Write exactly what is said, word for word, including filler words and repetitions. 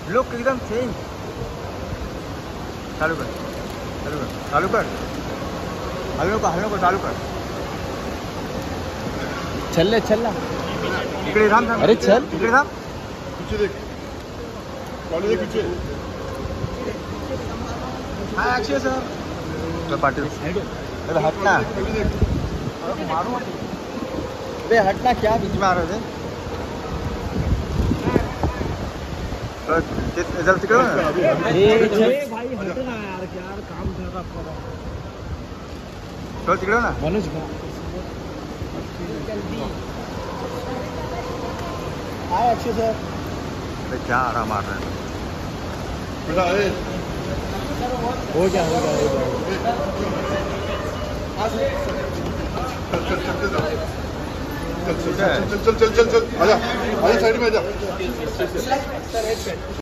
Look एकदम change. चालू कर चालू कर चालू कर हलवे को हलवे को चालू कर। चल ले चल ना इकडे थांब थांब अरे चल इकडे थांब। पीछे देख कॉलेज के पीछे। Hi Akshay sir. तो पाटिल अरे हटना मारो अबे हटना क्या बीच में आ रहे थे। तो जल्दी करो ना। ए भाई हटना यार क्या काम कर रहा है चल तिकडे ना मनोज का जल्दी। Hi Akshay sir. अरे क्या आराम मार रहे हैं बेटा। ए हो गया हो गया हो गया चल चल चल चल चल चल चल आजा आजा साइड में आजा।